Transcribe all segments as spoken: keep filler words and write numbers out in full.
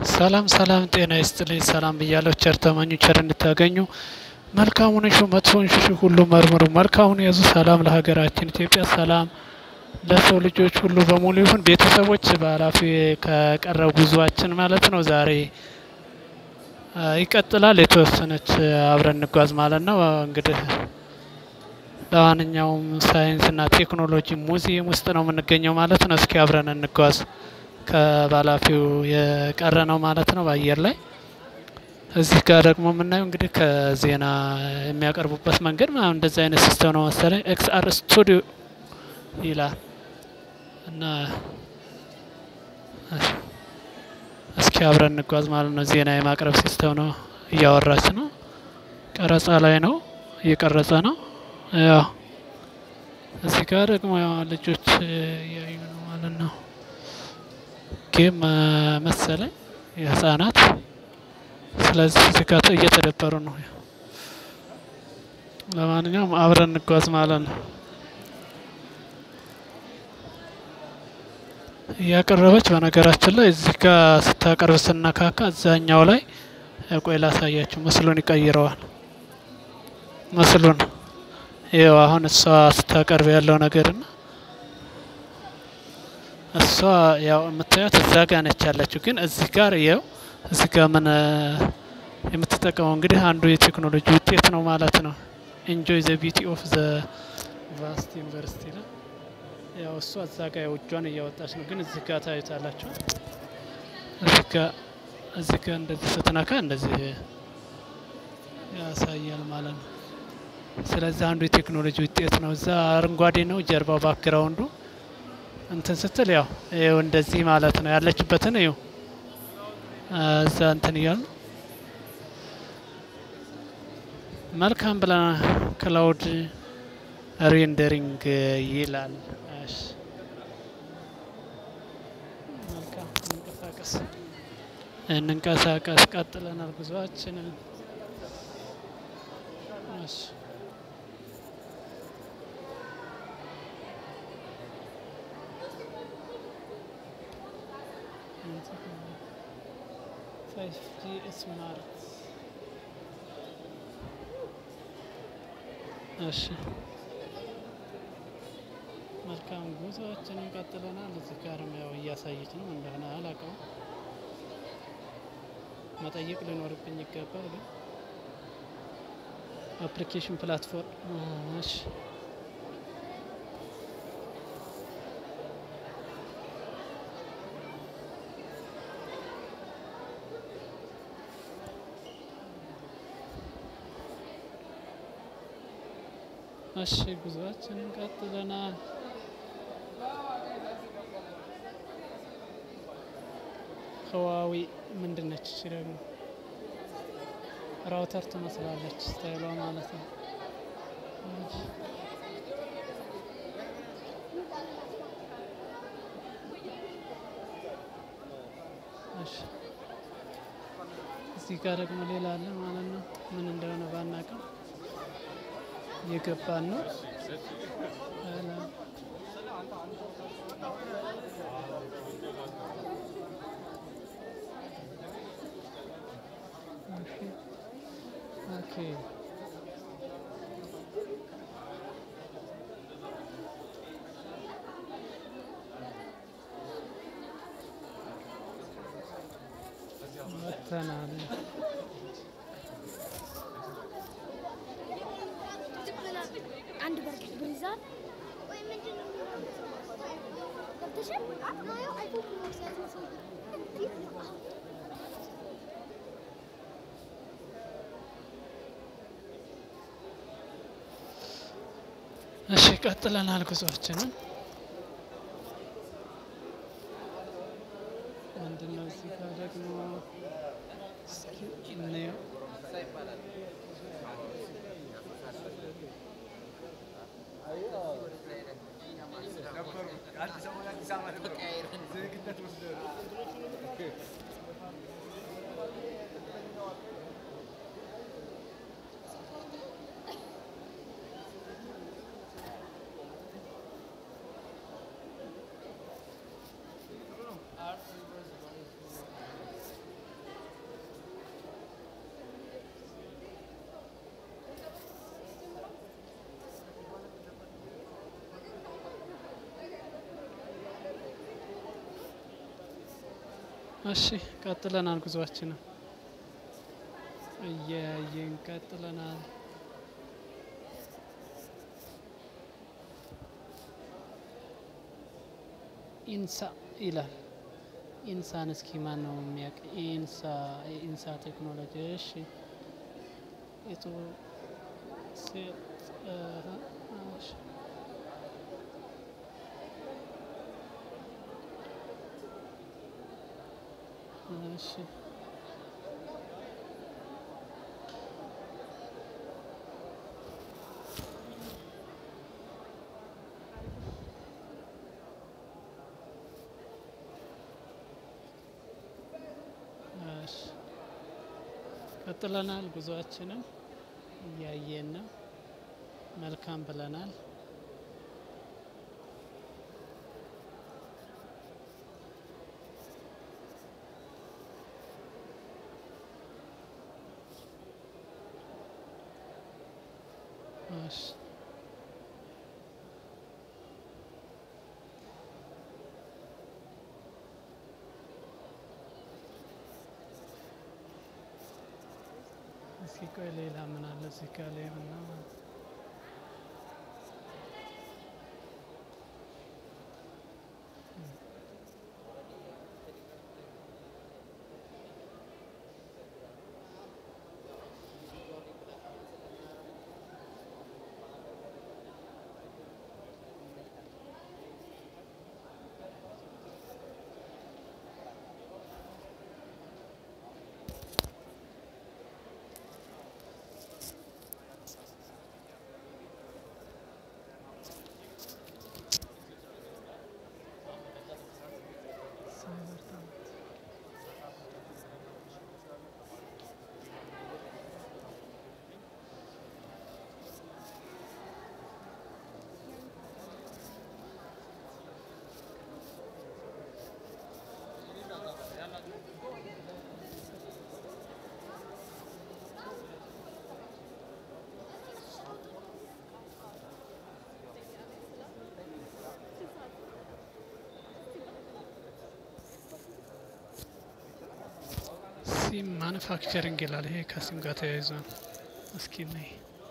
ሰላም ሰላም ጤና ይስጥልኝ ሰላም ብያለሁ ቸር ተመኙ ቸር እንድታገኙ መልካሙን እሹ መጥፎን እሹ ሁሉ መርምሩ መልካሙን ያዙ ሰላም ለሀገራችን ኢትዮጵያ ሰላም ለሰው ልጆች ሁሉ በሙሉ ይሁን ቤተሰቦች በአላፊ ከቀረው ጉዟችን ማለት ነው ዛሬ ይቀጥላል የተወሰነች አብረን እንጓዝ ማለት ነው እንግዲህ ለዋንኛውም ሳይንስና ቴክኖሎጂ ሙዚየም ውስጥ ነው የምንገኘው ማለት ነው እስኪ አብረን እንጓዝ ከባላፊው የቀረ ነው ማለት ነው በአየር ላይ እዚህ ጋር ደግሞ የምናየው እንግዲህ ከዜና የሚያቀርቡበት መንገድ ማለት እንደዚህ አይነት ሲስተም ነው መሰለኝ ኤክስአር ስቱዲዮ ይላል እና እስኪ አብረን እንጓዝ ማለት ነው ዜና የማቅረብ ሲስተም ነው እያወራች ነው ቀረጻ ላይ ነው እየቀረጸ ነው ያው እዚህ ጋር ደግሞ ያው ልጆች ያዩ ነው ማለት ነው ጌም መሰለኝ የህፃናት ስለዚህ እዚህ ጋር እየተደበሩ ነው ለማንኛውም አብረን እንጓዝ ማለት ነው ያቀረበች በነገራችን ላይ እዚህ ጋር ስታቀርብ ስናካካ እዛኛው ላይ ቆይ ላሳያችሁ ምስሉን ይቀይረዋል ምስሉን ይኸው አሁን እሷ ስታቀርብ ያለው ነገርና እሷ ያው የምታዩት እዛ ጋር ነች ያለችው ግን እዚህ ጋር ይኸው እዚህ ጋር ምን የምትጠቀመው እንግዲህ አንዱ የቴክኖሎጂ ውጤት ነው ማለት ነው ኢንጆይ ዘ ቢዩቲ ኦፍ ዘ ቫስት ዩኒቨርሲቲ ላይ ያው እሷ እዛ ጋር እጇን እያወጣች ነው ግን እዚህ ጋር ታዩታላችሁ እዚህ ጋር እዚህ ጋር እንደዚህ ስትነካ እንደዚህ ያሳያል ማለት ነው ስለዚህ አንዱ የቴክኖሎጂ ውጤት ነው እዛ አረንጓዴ ነው ጀርባው ባክግራውንዱ እንትን ስትል ያው ይኸው እንደዚህ ማለት ነው ያለችበትን ይኸው እዛ እንትን ይያል መልካም ብላ ክላውድ ሬንደሪንግ ይላል እሺ መልካም እንቀሳቀስ እንንቀሳቀስ ቀጥለናል ጉዟችንን እሺ five G smart እሺ መልካም ጉዟችንን ቀጥለናል እዚህ ጋርም ያው እያሳየች ነው እንደሆነ አላውቀውም መጠየቅ ሊኖርብኝ ይገባል ግን አፕሊኬሽን ፕላትፎርም እሺ እሺ ጉዟችንን ቀጥለናል ህዋዊ ምንድነች እሺ ደግሞ ራውተር ትመስላለች ስታይሏ ማለት ነው እሺ እዚህ ጋር ደግሞ ሌላ አለ ማለት ነው ምን እንደሆነ ባናውቅም የገባን ነው ኦኬ መተናል አንድ በርገር ብሪዛል ወይ ምንድነው ገብተሽ ነው አይፎን ነው ሲያስመስል እሺ ቀጥለናል ጉዟችንን ምንድነው እዚህ ጋር ደግሞ እስኪ ነው እሺ ቀጥለናል ጉዟችንን እያየን ቀጥለናል። ኢንሳ ይላል። ኢንሳን እስኪ ማን ነው የሚያውቅ? ኢንሳ የኢንሳ ቴክኖሎጂ እሺ የቱ ሴት እሺ እሺ እሺ ቀጥለናል ጉዟችንን እያየን ነው። መልካም ብለናል። እሺ እስኪ ቆይ ሌላ ምን አለ እዚህ ጋር ላይ ምናምን ሲም ማኑፋክቸሪንግ ይላል። ይሄ ከሲም ጋር ተያይዞ ነው። እስኪ ነይ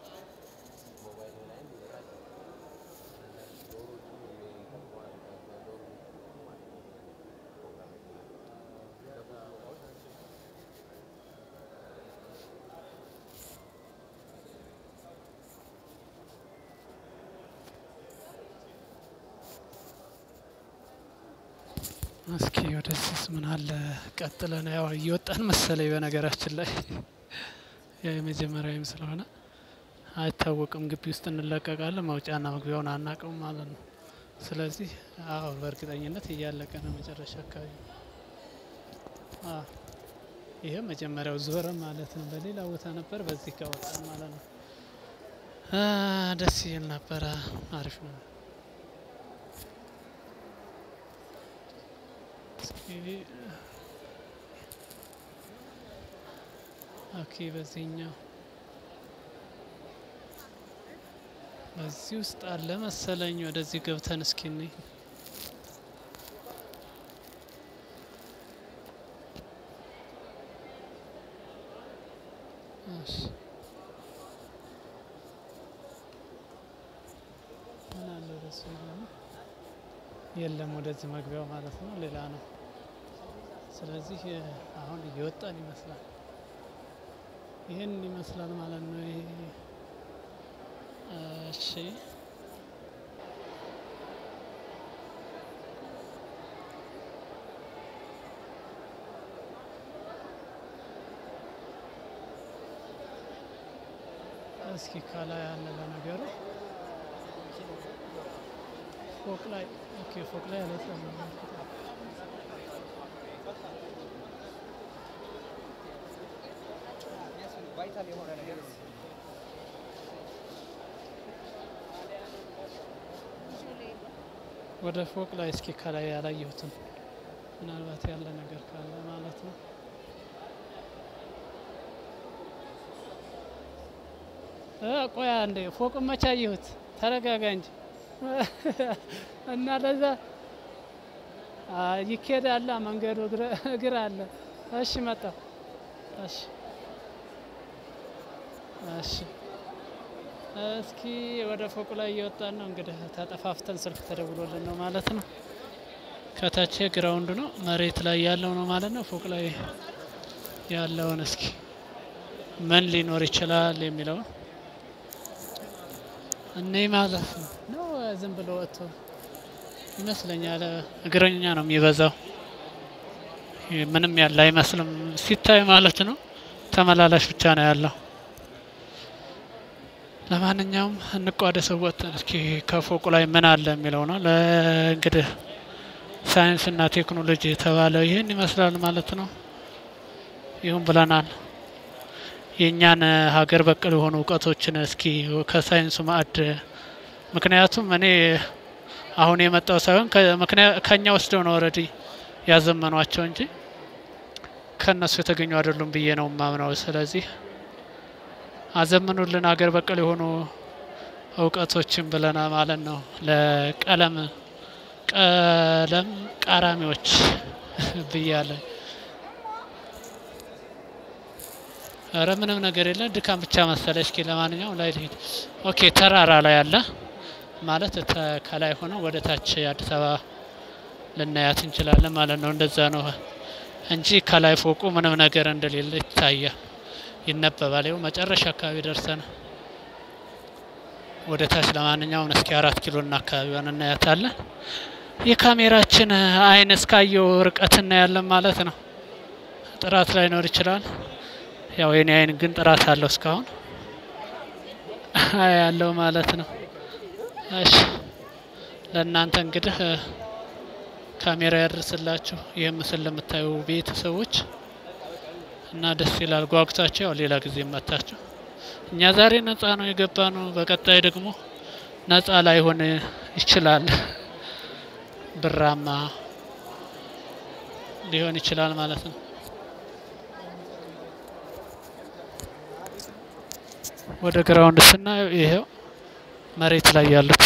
እስኪ ወደዚህ ምን አለ ቀጥለን ያው እየወጣን መሰለኝ። በነገራችን ላይ የመጀመሪያዊም ስለሆነ አይታወቅም። ግቢ ውስጥ እንለቀቃለን፣ መውጫና መግቢያውን አናውቅም ማለት ነው። ስለዚህ አዎ በእርግጠኝነት እያለቀ ነው መጨረሻ አካባቢ። አዎ ይሄ መጀመሪያው ዞረ ማለት ነው። በሌላ ቦታ ነበር፣ በዚህ ከወጣን ማለት ነው። ደስ ይል ነበረ። አሪፍ ነው። ኦኬ በዚህኛው በዚህ ውስጥ አለ መሰለኝ። ወደዚህ ገብተን እስኪ እንይ። እሺ ምን አለ ወደዚህ? የለም የለም፣ ወደዚህ መግቢያው ማለት ነው ሌላ ነው። ስለዚህ አሁን እየወጣን ይመስላል። ይሄን ይመስላል ማለት ነው። ይሄ እሺ እስኪ ከላይ ያለ ለነገሩ ፎቅ ላይ ኦኬ፣ ፎቅ ላይ ያለ ቫይታል የሆነ ነገር ወደ ፎቅ ላይ እስኪ ከላይ ያላየሁትም ምናልባት ያለ ነገር ካለ ማለት ነው። ቆያ እንደ ፎቅ መቼ አየሁት? ተረጋጋ እንጂ እና ለዛ ይኬዳል መንገዱ እግር አለ። እሺ መጣ። እሺ እሺ እስኪ ወደ ፎቁ ላይ እየወጣን ነው እንግዲህ ተጠፋፍተን ስልክ ተደውሎልን ነው ማለት ነው። ከታች ግራውንድ ነው መሬት ላይ ያለው ነው ማለት ነው። ፎቅ ላይ ያለውን እስኪ ምን ሊኖር ይችላል የሚለው እኔ ማለት ነው ነው ዝም ብሎ ወጥቶ ይመስለኛል። እግረኛ ነው የሚበዛው። ምንም ያለ አይመስልም ሲታይ ማለት ነው። ተመላላሽ ብቻ ነው ያለው። ለማንኛውም እንቋደሰው ወጥተን እስኪ ከፎቁ ላይ ምን አለ የሚለው ነው። ለእንግዲህ ሳይንስና ቴክኖሎጂ የተባለው ይሄን ይመስላል ማለት ነው። ይሁን ብለናል። የኛን ሀገር በቀል የሆኑ እውቀቶችን እስኪ ከሳይንሱ ማዕድ ምክንያቱም እኔ አሁን የመጣው ሳይሆን ከኛ ወስደው ነው ኦሬዲ ያዘመኗቸው እንጂ ከነሱ የተገኙ አይደሉም ብዬ ነው ማምነው። ስለዚህ አዘመኑልን ሀገር በቀል የሆኑ እውቀቶችን ብለና ማለት ነው። ለቀለም ቀለም ቃራሚዎች ብያለሁ። ኧረ ምንም ነገር የለም ድካም ብቻ መሰለ። እስኪ ለማንኛውም ላይ ልሂድ። ኦኬ ተራራ ላይ አለ ማለት ከላይ ሆኖ ወደ ታች አዲስ አበባ ልናያት እንችላለን ማለት ነው። እንደዛ ነው እንጂ ከላይ ፎቁ ምንም ነገር እንደሌለ ይታያል፣ ይነበባል። ይኸው መጨረሻ አካባቢ ደርሰን ወደ ታች ለማንኛውም እስኪ አራት ኪሎ እና አካባቢዋን እናያታለን። የካሜራችን አይን እስካየው ርቀት እናያለን ማለት ነው። ጥራት ላይ ኖር ይችላል። ያው የኔ አይን ግን ጥራት አለው እስካሁን ያለው ማለት ነው። እሺ ለእናንተ እንግዲህ ካሜራ ያደርስላችሁ ይሄ ምስል ለምታዩ ቤተሰቦች እና ደስ ይላል። ጓጉታችሁ ያው ሌላ ጊዜ መጣችሁ። እኛ ዛሬ ነፃ ነው የገባ ነው። በቀጣይ ደግሞ ነፃ ላይሆን ይችላል፣ ብራማ ሊሆን ይችላል ማለት ነው። ወደ ግራውንድ ስናየው ይሄው መሬት ላይ ያሉት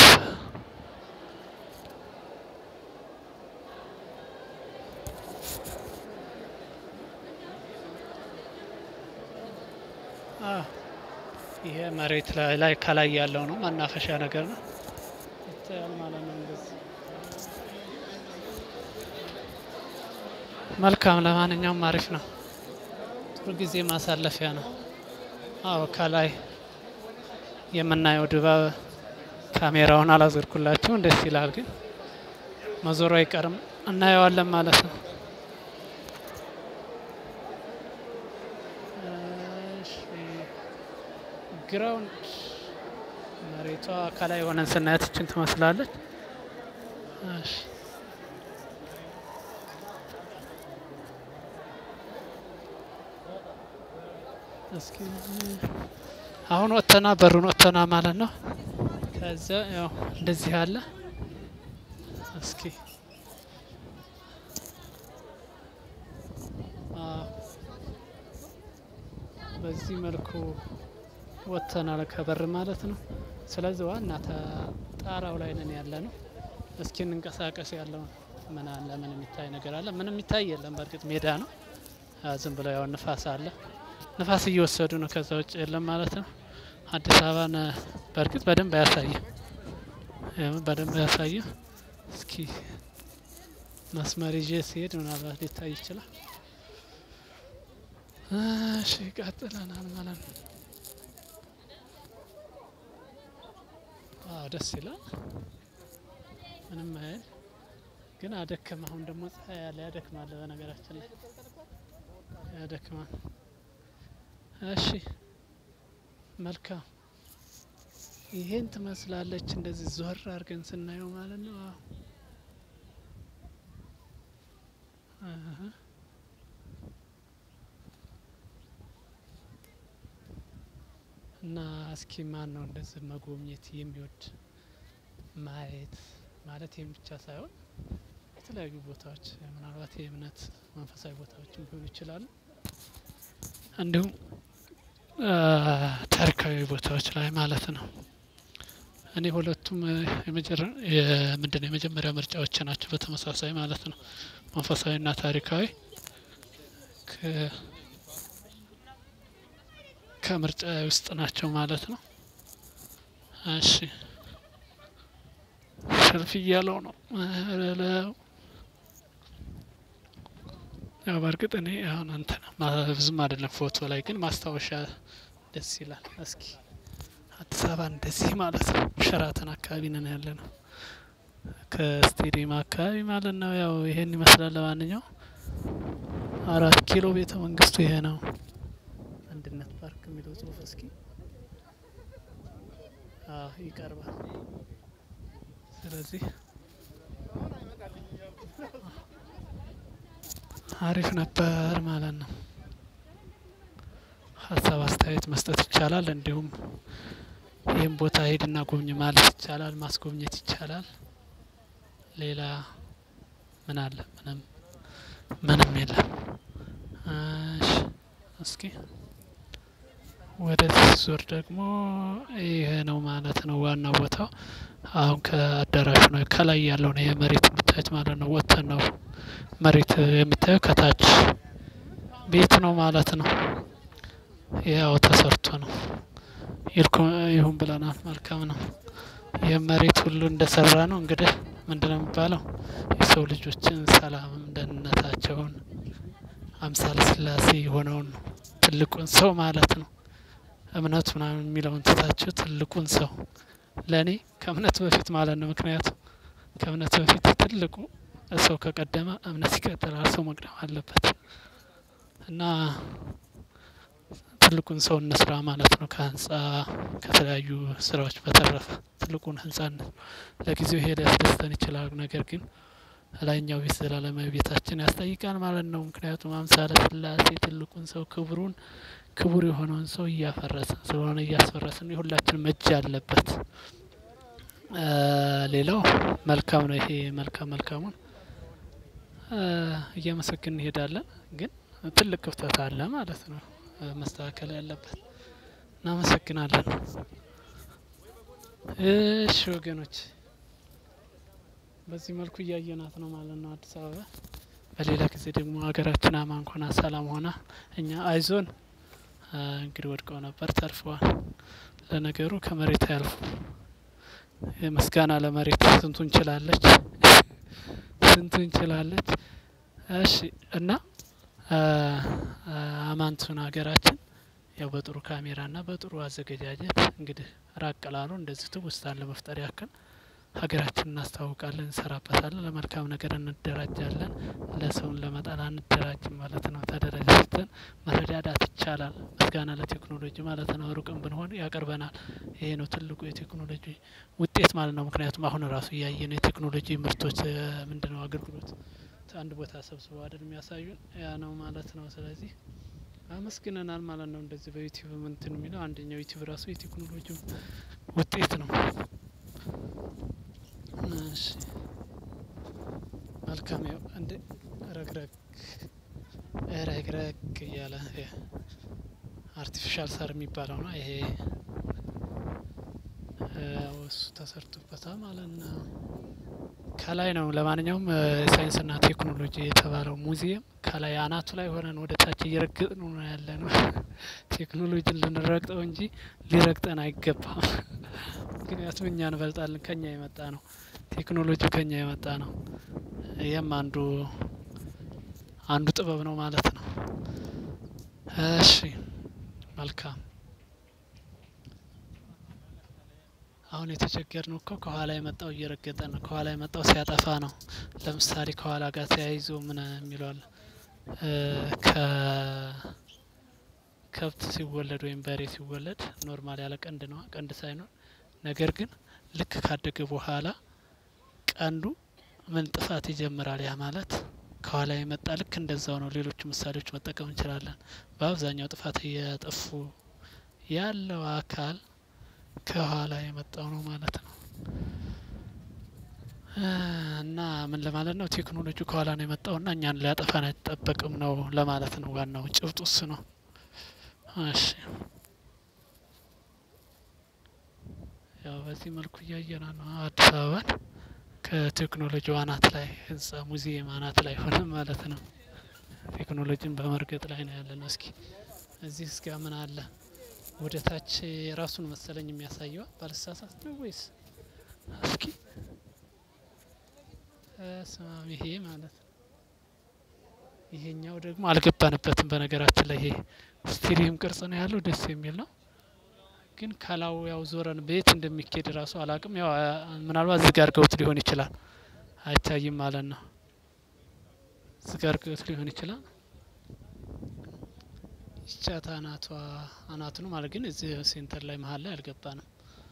ይሄ መሬት ላይ ላይ ከላይ ያለው ነው መናፈሻ ነገር ነው ይታያል ማለት ነው። እንደዚህ መልካም። ለማንኛውም አሪፍ ነው፣ ጥሩ ጊዜ ማሳለፊያ ነው። አዎ ከላይ የምናየው ድባብ ካሜራውን አላዘርኩላችሁም፣ ደስ ይላል። ግን መዞሩ አይቀርም እናየዋለን ማለት ነው። ግራውንድ መሬቷ ከላይ ሆነን ስናያት እችን ትመስላለች። እሺ እስኪ አሁን ወጥተና በሩን ወጥተና ማለት ነው። ከዛ ያው እንደዚህ አለ። እስኪ በዚህ መልኩ ወጥተናል ከበር ማለት ነው። ስለዚህ ዋና ጣራው ላይ ነን ያለ ነው። እስኪ እንንቀሳቀስ። ያለው ምን አለ? ምን የሚታይ ነገር አለ? ምንም የሚታይ የለም። በእርግጥ ሜዳ ነው። ዝም ብለው ያው ንፋስ አለ፣ ንፋስ እየወሰዱ ነው። ከዛ ውጭ የለም ማለት ነው። አዲስ አበባን በእርግጥ በደንብ አያሳይም፣ በደንብ አያሳይም። እስኪ መስመር ይዤ ሲሄድ ምናልባት ሊታይ ይችላል። እሺ ቀጥለናል ማለት ነው። አዎ ደስ ይላል። ምንም አይል ግን አደከመ። አሁን ደግሞ ፀሐይ ያለ ያደክማል። በነገራችን ላይ ያደክማል። እሺ መልካም። ይሄን ትመስላለች እንደዚህ ዞር አድርገን ስናየው ማለት ነው። አዎ እና እስኪ ማን ነው እንደዚህ መጎብኘት የሚወድ ማየት ማለት ይሄን ብቻ ሳይሆን የተለያዩ ቦታዎች ምናልባት የእምነት መንፈሳዊ ቦታዎችም ሊሆኑ ይችላሉ፣ እንዲሁም ታሪካዊ ቦታዎች ላይ ማለት ነው። እኔ ሁለቱ ሁለቱም የመጀመሪያ የምንድነው የመጀመሪያ ምርጫዎች ናቸው በተመሳሳይ ማለት ነው። መንፈሳዊና ታሪካዊ ከ ከምርጫ ውስጥ ናቸው ማለት ነው። እሺ ሰልፍ እያለው ነው ለው ያው በርግጥ እኔ አሁን አንተ ብዙም አይደለም ፎቶ ላይ ግን ማስታወሻ ደስ ይላል። እስኪ አዲስ አበባ እንደዚህ ማለት ነው ሸራተን አካባቢ ነን ያለነው ከስቴዲየም አካባቢ ማለት ነው። ያው ይሄን ይመስላል። ለማንኛውም አራት ኪሎ ቤተ መንግስቱ ይሄ ነው። አንድነት ፓርክ የሚለው ጽሁፍ እስኪ አዎ ይቀርባል። ስለዚህ አሪፍ ነበር ማለት ነው። ሀሳብ አስተያየት መስጠት ይቻላል። እንዲሁም ይህን ቦታ ሄድና ጎብኝ ማለት ይቻላል። ማስጎብኘት ይቻላል። ሌላ ምን አለ? ምንም ምንም የለም። እሺ እስኪ ወደዚህ ዞር ደግሞ ይሄ ነው ማለት ነው ዋናው ቦታው። አሁን ከአዳራሹ ነው ከላይ ያለው ነው የመሬት የምታዩት ማለት ነው። ወጥተን ነው መሬት የሚታየው ከታች ቤት ነው ማለት ነው። ያው ተሰርቶ ነው ይሁን ብለናል። መልካም ነው። የመሬት ሁሉ እንደሰራ ነው እንግዲህ ምንድነው የሚባለው የሰው ልጆችን ሰላም ደህንነታቸውን አምሳለ ስላሴ የሆነውን ነው ትልቁን ሰው ማለት ነው። እምነት ምናምን የሚለውን ትታችሁ ትልቁን ሰው ለኔ ከእምነት በፊት ማለት ነው። ምክንያቱም ከእምነት በፊት ትልቁ ሰው ከቀደመ እምነት ይቀጥላል። ሰው መቅደም አለበት እና ትልቁን ሰው እንስራ ማለት ነው። ከህንጻ ከተለያዩ ስራዎች በተረፈ ትልቁን ህንጻ ለጊዜው ሄደ ያስደስተን ይችላል። ነገር ግን ላይኛው ቤት ዘላለማዊ ቤታችን ያስጠይቃል ማለት ነው። ምክንያቱም አምሳለ ስላሴ ትልቁን ሰው ክብሩን ክቡር የሆነውን ሰው እያፈረስን ስለሆነ እያስፈረስን የሁላችንም እጅ አለበት። ሌላው መልካም ነው። ይሄ መልካም መልካሙን እያመሰገን እንሄዳለን። ግን ትልቅ ክፍተት አለ ማለት ነው መስተካከል ያለበት። እናመሰግናለን። እሺ ወገኖች በዚህ መልኩ እያየናት ነው ማለት ነው አዲስ አበባ። በሌላ ጊዜ ደግሞ ሀገራችን አማን ሆና ሰላም ሆና እኛ አይዞን እንግዲህ ወድቀው ነበር ተርፈዋል። ለነገሩ ከመሬት አያልፉ። ምስጋና ለመሬት ስንቱን እንችላለች ስንቱን እንችላለች። እሺ እና አማንቱን ሀገራችን ያው በጥሩ ካሜራና በጥሩ አዘገጃጀት እንግዲህ ራቅ ላሉ እንደዚህ ትውስታን ለመፍጠር ያክል ሀገራችንን እናስተዋውቃለን፣ እንሰራበታለን፣ ለመልካም ነገር እንደራጃለን። ለሰውን ለመጣል አንደራጅም ማለት ነው። ተደራጅተን መረዳዳት ይቻላል። ምስጋና ለቴክኖሎጂ ማለት ነው። ሩቅም ብንሆን ያቀርበናል። ይሄ ነው ትልቁ የቴክኖሎጂ ውጤት ማለት ነው። ምክንያቱም አሁን ራሱ እያየን የቴክኖሎጂ ምርቶች ምንድነው አገልግሎት አንድ ቦታ ሰብስበው አይደል የሚያሳዩን ያ ነው ማለት ነው። ስለዚህ አመስግነናል ማለት ነው። እንደዚህ በዩቲዩብ እንትን የሚለው አንደኛው ዩቲዩብ ራሱ የቴክኖሎጂ ውጤት ነው። እሺ መልካም ያው እንደ ረግረግ ረግረግ እያለ አርቲፊሻል ሳር የሚባለው ነው ይሄ እሱ ተሰርቶበታል ማለት ነው። ከላይ ነው። ለማንኛውም ሳይንስና ቴክኖሎጂ የተባለው ሙዚየም ከላይ አናቱ ላይ ሆነን ወደ ታች እየረገጥን ነው ያለነው። ቴክኖሎጂን ልንረግጠው እንጂ ሊረግጠን አይገባም። ምክንያቱም እኛ እንበልጣለን። ከኛ የመጣ ነው ቴክኖሎጂ ከኛ የመጣ ነው። ይሄም አንዱ አንዱ ጥበብ ነው ማለት ነው። እሺ መልካም አሁን የተቸገርነው እኮ ከኋላ የመጣው እየረገጠ ነው። ከኋላ የመጣው ሲያጠፋ ነው። ለምሳሌ ከኋላ ጋር ተያይዞ ምን የሚለው አለ ከ ከብት ሲወለድ ወይም በሬ ሲወለድ ኖርማል ያለ ቀንድ ነው ቀንድ ሳይኖር ነገር ግን ልክ ካደገ በኋላ ቀንዱ ምን ጥፋት ይጀምራል። ያ ማለት ከኋላ የመጣ ልክ እንደዛው ነው። ሌሎች ምሳሌዎች መጠቀም እንችላለን። በአብዛኛው ጥፋት እያጠፉ ያለው አካል ከኋላ የመጣው ነው ማለት ነው። እና ምን ለማለት ነው ቴክኖሎጂ ከኋላ ነው የመጣውና እኛን ሊያጠፋን አይጠበቅም ነው ለማለት ነው። ዋናው ጭብጡ እሱ ነው። እሺ ያው በዚህ መልኩ እያየና ነው አዲስ አበባን ከቴክኖሎጂው አናት ላይ ህንጻ ሙዚየም አናት ላይ ሆነ ማለት ነው። ቴክኖሎጂን በመርገጥ ላይ ነው ያለነው። እስኪ እዚህ እስኪ ምን አለ ወደ ታች የራሱን መሰለኝ የሚያሳየው ባልሳሳት ነው ወይስ እስኪ ስማም ይሄ ማለት ነው። ይሄኛው ደግሞ አልገባንበትም በነገራችን ላይ ይሄ ስቴዲየም ቅርጽ ነው ያለው ደስ የሚል ነው። ግን ከላው ያው ዞረን ቤት እንደሚኬድ ራሱ አላቅም። ያው ምናልባት ዝግ አድርገውት ሊሆን ይችላል አይታይም ማለት ነው። ዝግ አድርገውት ሊሆን ይችላል። ይቻታ አናቷ አናቱ ነው ማለት ግን እዚህ ሴንተር ላይ መሀል ላይ አልገባንም።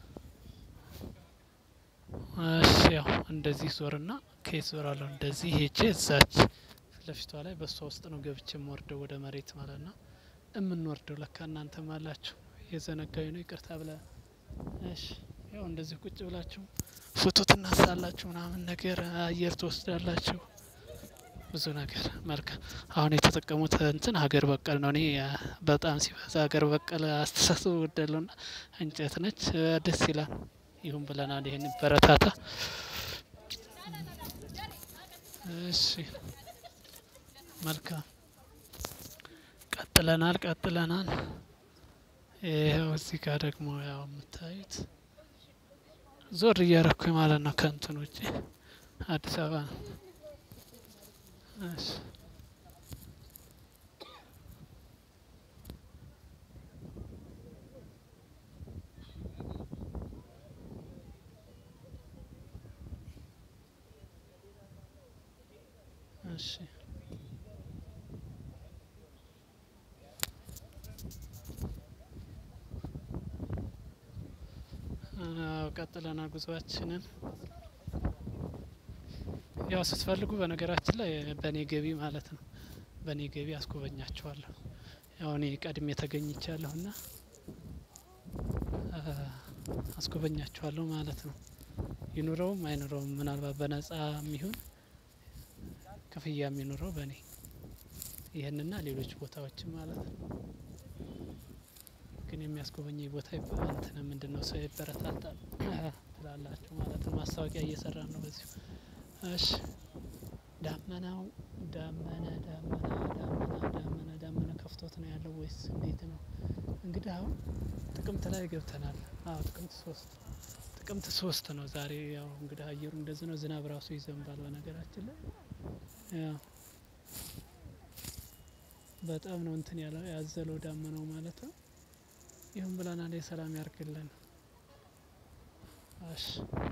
እሺ ያው እንደዚህ ዞርና ከየት ዞራለሁ እንደዚህ ሄጄ እዛች ለፊቷ ላይ በሷ ውስጥ ነው ገብቼ የምወርደው ወደ መሬት ማለት ነው። እምንወርደው ለካ እናንተም አላችሁ የዘነጋዩ ነው ይቅርታ ብለ እሺ ያው እንደዚህ ቁጭ ብላችሁ ፎቶ ትነሳላችሁ ምናምን ነገር አየር ትወስዳላችሁ ብዙ ነገር መልካም። አሁን የተጠቀሙት እንትን ሀገር በቀል ነው። እኔ በጣም ሲበዛ ሀገር በቀል አስተሳሰብ ወደለውና እንጨት ነች ደስ ይላል። ይሁን ብለናል ይሄን በረታታ እሺ መልካም ቀጥለናል ቀጥለናል። ይሄው እዚህ ጋር ደግሞ ያው የምታዩት ዞር እያረኩኝ ማለት ነው ከእንትን ውጪ አዲስ አበባ ነው። እሺ እሺ ቀጥለናል ጉዟችንን። ያው ስትፈልጉ በነገራችን ላይ በኔ ገቢ ማለት ነው በኔ ገቢ አስጎበኛችኋለሁ። ያው እኔ ቀድሜ ተገኝቻለሁና አስጎበኛችኋለሁ ማለት ነው። ይኑረውም አይኑረውም ምናልባት በነጻ የሚሆን ክፍያ የሚኖረው በኔ ይሄንና ሌሎች ቦታዎችም ማለት ነው። ግን የሚያስጎበኝ ቦታ ይባላል እንትን ምንድነው ሰው ይበረታታል ትላላችሁ ማለት ነው። ማስታወቂያ እየሰራን ነው በዚህ። እሺ ዳመናው ዳመና ዳመና ዳመና ዳመና ዳመና ከፍቶት ነው ያለው ወይስ እንዴት ነው? እንግዲህ አሁን ጥቅምት ላይ ገብተናል። አዎ ጥቅምት ሶስት ጥቅምት ሶስት ነው ዛሬ። ያው እንግዲህ አየሩ እንደዚህ ነው። ዝናብ ራሱ ይዘንባል በነገራችን ላይ ያው በጣም ነው እንትን ያለው ያዘለው ዳመናው ማለት ነው። ይሁን ብለናል የሰላም ያርግልን። እሺ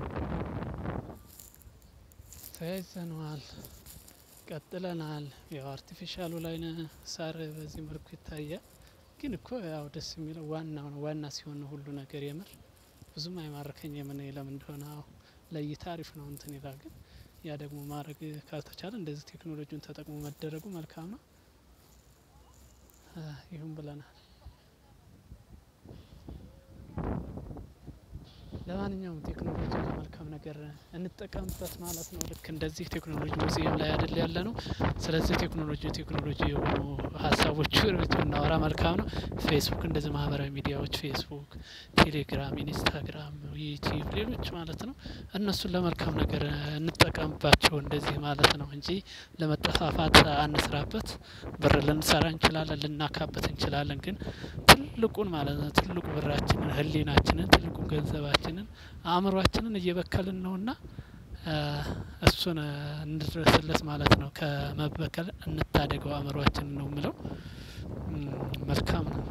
ተያይዘናል ቀጥለናል። ያው አርቲፊሻሉ ላይ ሳር በዚህ መልኩ ይታያል። ግን እኮ ያው ደስ የሚለው ዋናው ነው። ዋና ሲሆን ነው ሁሉ ነገር የምር ብዙም አይማርከኝ የምን ለምን እንደሆነ አዎ ለይታ አሪፍ ነው እንትን ይላል። ግን ያ ደግሞ ማድረግ ካልተቻለ እንደዚህ ቴክኖሎጂውን ተጠቅሞ መደረጉ መልካም ነው። ይሁን ብለናል። ለማንኛውም ቴክኖሎጂ ለመልካም ነገር እንጠቀምበት ማለት ነው። ልክ እንደዚህ ቴክኖሎጂ ሙዚየም ላይ አይደል ያለ ነው። ስለዚህ ቴክኖሎጂ ቴክኖሎጂ የሆኑ ሀሳቦች ብናወራ መልካም ነው። ፌስቡክ እንደዚህ ማህበራዊ ሚዲያዎች ፌስቡክ፣ ቴሌግራም፣ ኢንስታግራም፣ ዩቲዩብ ሌሎች ማለት ነው እነሱን ለመልካም ነገር እንጠቀምባቸው እንደዚህ ማለት ነው እንጂ ለመጠፋፋት አንስራበት። ብር ልንሰራ እንችላለን ልናካበት እንችላለን። ግን ትልቁን ማለት ነው ትልቁ ብራችንን ህሊናችንን ትልቁን ገንዘባችንን አእምሮአችንን እየበከልን ነውና እሱን እንድረስለት ማለት ነው። ከመበከል እንታደገው አእምሮአችንን ነው የምለው። መልካም ነው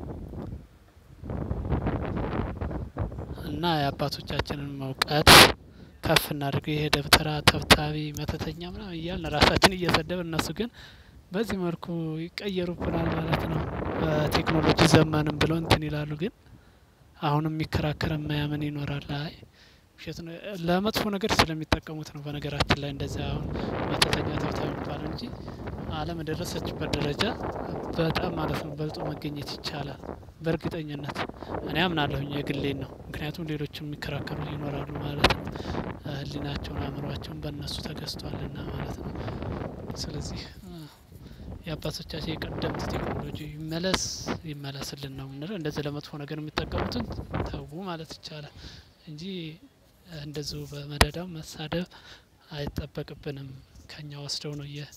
እና የአባቶቻችንን እውቀት ከፍ እናድርገው። ይሄ ደብተራ ተብታቢ መተተኛ ምናምን እያልን ራሳችን እየሰደብን እነሱ ግን በዚህ መልኩ ይቀየሩብናል ማለት ነው። በቴክኖሎጂ ዘመንም ብለው እንትን ይላሉ። ግን አሁንም የሚከራከር የማያምን ይኖራል። አይ ውሸት ነው ለመጥፎ ነገር ስለሚጠቀሙት ነው። በነገራችን ላይ እንደዛ አሁን መተተኛ ተብታቢ የሚባለው እንጂ ዓለም የደረሰችበት ደረጃ በጣም ማለት ነው በልጦ መገኘት ይቻላል በእርግጠኝነት እኔ አምናለሁኝ የግሌን ነው። ምክንያቱም ሌሎችም የሚከራከሩ ይኖራሉ ማለት ነው። ህሊናቸውን አእምሯቸውን በእነሱ ተገዝቷልና ማለት ነው። ስለዚህ የአባቶቻችን የቀደምት ቴክኖሎጂ ይመለስ ይመለስልን ነው የምንለው። እንደዚህ ለመጥፎ ነገር የሚጠቀሙትን ተው ማለት ይቻላል። እንጂ እንደዚሁ በመደዳው መሳደብ አይጠበቅብንም። ከኛ ወስደው ነው የ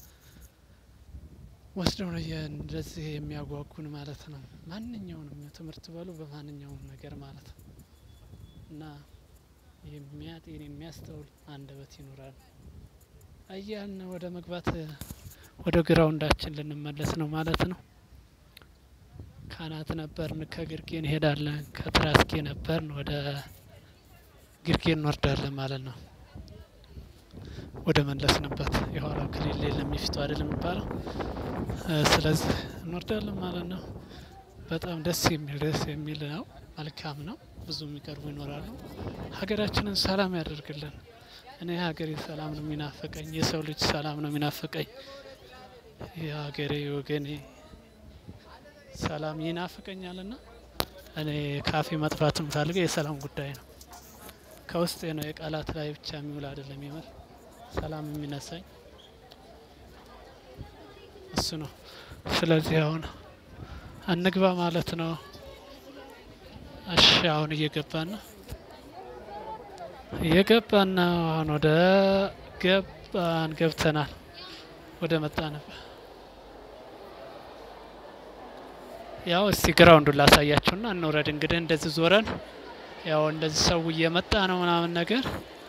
ወስደው ነው እንደዚህ የሚያጓጉን ማለት ነው። ማንኛውንም ትምህርት በሉ በማንኛውም ነገር ማለት ነው። እና የሚያጤን የሚያስተውል አንደበት ይኖራል እያልን ወደ መግባት ወደ ግራውንዳችን ልንመለስ ነው ማለት ነው። ካናት ነበርን ከግርጌ እንሄዳለን፣ ከትራስጌ ነበርን ወደ ግርጌ እንወርዳለን ማለት ነው። ወደ መለስንበት የኋላው ክሊል የለም የፊቱ አይደለም የሚባለው። ስለዚህ እንወርዳለን ማለት ነው። በጣም ደስ የሚል ደስ የሚል ነው። መልካም ነው። ብዙ የሚቀርቡ ይኖራሉ። ሀገራችንን ሰላም ያደርግልን። እኔ ሀገሬ ሰላም ነው የሚናፍቀኝ። የሰው ልጅ ሰላም ነው የሚናፍቀኝ። የሀገሬ ወገኔ ሰላም ይናፍቀኛልና እኔ ካፌ መጥፋት የምፈልገው የሰላም ጉዳይ ነው። ከውስጤ ነው። የቃላት ላይ ብቻ የሚውል አይደለም። የምር ሰላም የሚነሳኝ እሱ ነው። ስለዚህ አሁን አንግባ ማለት ነው። እሺ አሁን እየገባን ነው እየገባን ነው። አሁን ወደ ገባን ገብተናል። ወደ መጣንበት ያው እስቲ ግራውንዱን ላሳያችሁና እንውረድ። እንግዲህ እንደዚህ ዞረን ያው እንደዚህ ሰው እየመጣ ነው ምናምን ነገር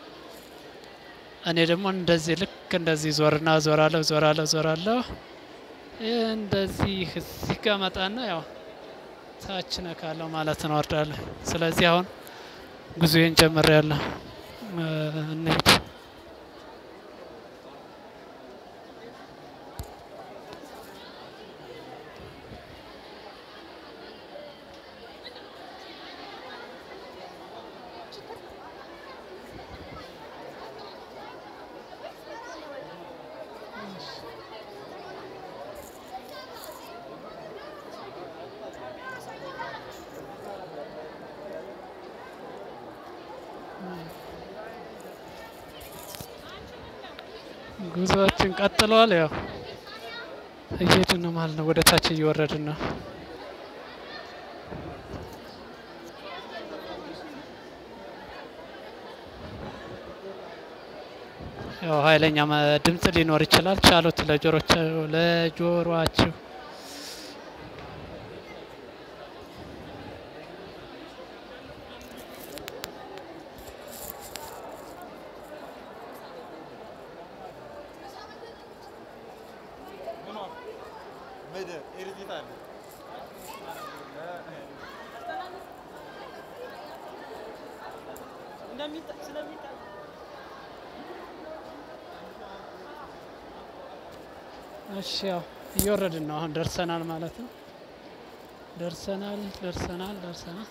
እኔ ደግሞ እንደዚህ ልክ እንደዚህ ዞርና ዞራለሁ ዞራለሁ ዞራለሁ እንደዚህ እዚህ ጋር መጣና ያው ታች ነካለሁ ማለት ነው፣ ወርዳለሁ። ስለዚህ አሁን ጉዞዬን ጀምሬያለሁ። እንሂድ። ጉዞአችን ቀጥሏል። ያው እየሄድን ነው ማለት ነው። ወደ ታች እየወረድን ነው። ያው ኃይለኛ ድምጽ ሊኖር ይችላል። ቻሉት ለጆሮአችሁ ለጆሮአችሁ እሺ ያው እየወረድን ነው። አሁን ደርሰናል ማለት ነው። ደርሰናል ደርሰናል ደርሰናል።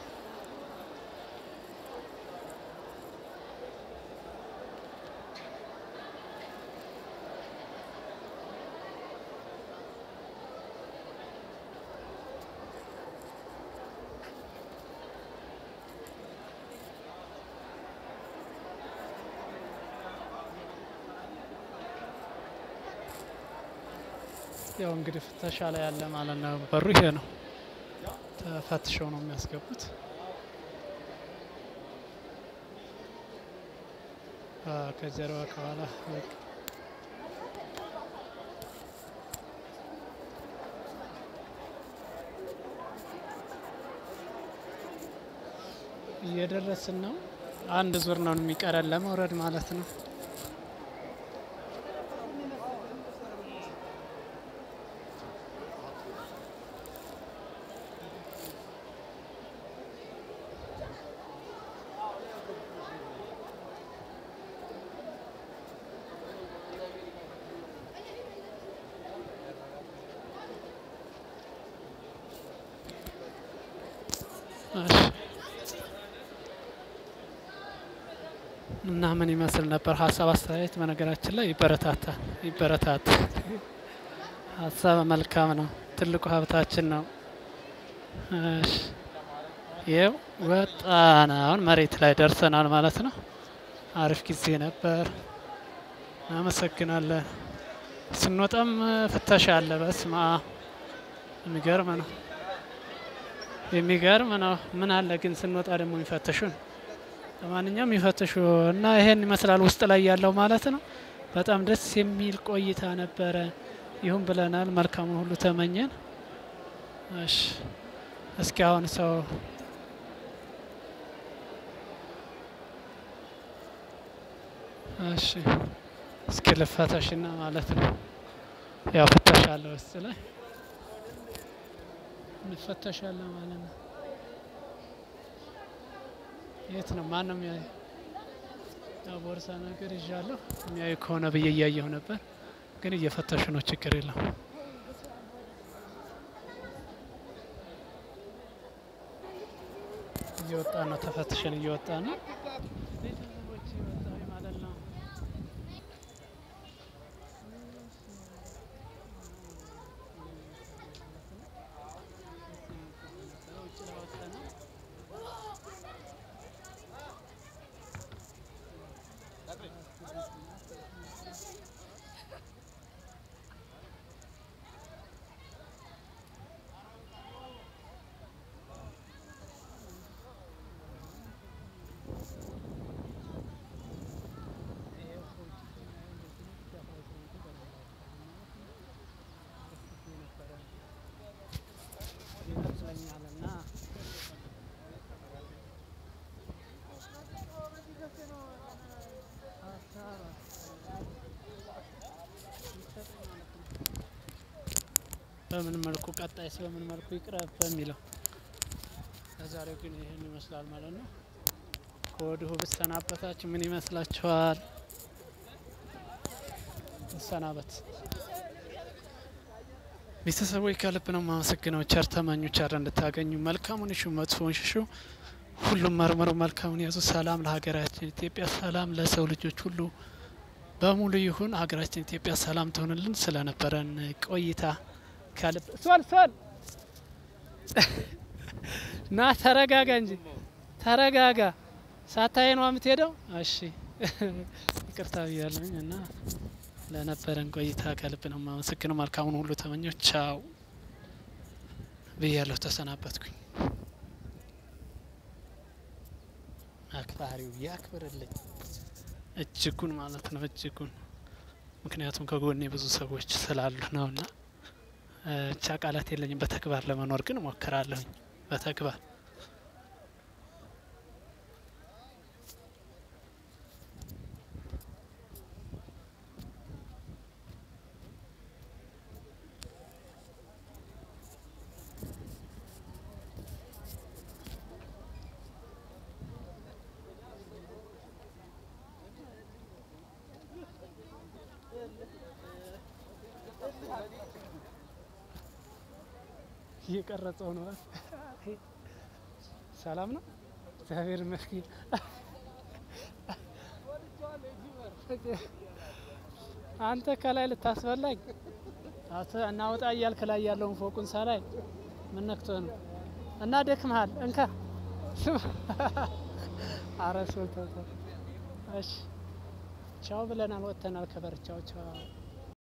ያው እንግዲህ ፍተሻ ላይ ያለ ማለት ነው። በሩ ይሄ ነው። ተፈትሸው ነው የሚያስገቡት። ከጀርባ ከኋላ እየደረስን ነው። አንድ ዙር ነው የሚቀረን ለመውረድ ማለት ነው። እና ምን ይመስል ነበር ሀሳብ አስተያየት? በነገራችን ላይ ይበረታታል ይበረታታል። ሀሳብ መልካም ነው። ትልቁ ሀብታችን ነው። እሺ ይኸው ወጣን። አሁን መሬት ላይ ደርሰናል ማለት ነው። አሪፍ ጊዜ ነበር። አመሰግናለን። ስንወጣም ፍተሻ አለ። በስማ የሚገርም ነው የሚገርም ነው። ምን አለ ግን ስንወጣ ደግሞ የሚፈትሹን ለማንኛውም ይፈትሹ እና ይሄን ይመስላል ውስጥ ላይ ያለው ማለት ነው። በጣም ደስ የሚል ቆይታ ነበረ። ይሁን ብለናል። መልካሙን ሁሉ ተመኘን። እሺ እስኪ አሁን ሰው እሺ እስኪ ልፈተሽና ማለት ነው። ያው ፍተሻለሁ ውስጥ ላይ እንፈተሻለን ማለት ነው። የት ነው ማንም ያይ ያው ቦርሳ ነገር ይዣለሁ የሚያይ ከሆነ ብዬ እያየሁ ነበር፣ ግን እየፈተሹ ነው። ችግር የለም። እየወጣ ነው። ተፈትሸን እየወጣ ነው። ቤተሰቦች ይወጣ ማለት ነው። በምን መልኩ ቀጣይ በምን መልኩ ይቅረብ በሚለው ለዛሬው ግን ይሄን ይመስላል ማለት ነው። ከወዲሁ ብሰናበታችሁ ምን ይመስላችኋል? ሰናበት ቤተሰቦች ከልብ ነው የማመሰግነው። ቸር ተመኙ፣ ቸር እንድታገኙ፣ መልካሙን እሹ፣ መጥፎውን ሽሹ፣ ሁሉም መርምሩ፣ መልካሙን ያዙ። ሰላም ለሀገራችን ኢትዮጵያ፣ ሰላም ለሰው ልጆች ሁሉ በሙሉ ይሁን። ሀገራችን ኢትዮጵያ ሰላም ትሆንልን። ስለነበረን ቆይታ ከልብ ሶል ሶል ና ተረጋጋ እንጂ ተረጋጋ። ሳታይ ነው የምትሄደው። እሺ ይቅርታ ብያለሁኝ እና ለነበረን ቆይታ ከልብ ነው የማመሰግነው። መልካሙን ሁሉ ተመኘው። ቻው ብያለሁ። ተሰናበትኩኝ። አክባሪው ያክብርልኝ እጅጉን ማለት ነው እጅጉን። ምክንያቱም ከጎኔ ብዙ ሰዎች ስላሉ ነውና ብቻ ቃላት የለኝም። በተግባር ለመኖር ግን እሞክራለሁኝ። በተግባር እየቀረጸው ነው። ሰላም ነው። እግዚአብሔር ይመስገን። አንተ ከላይ ልታስበላኝ አተ እናውጣ እያልክ ላይ ያለውን ፎቁን ሳላይ ምን ነክቶ ነው? እና ደክመሃል። እንካ አረስ ወጣ። እሺ ቻው ብለናል። ወጥተናል። ከበርቻው ቻው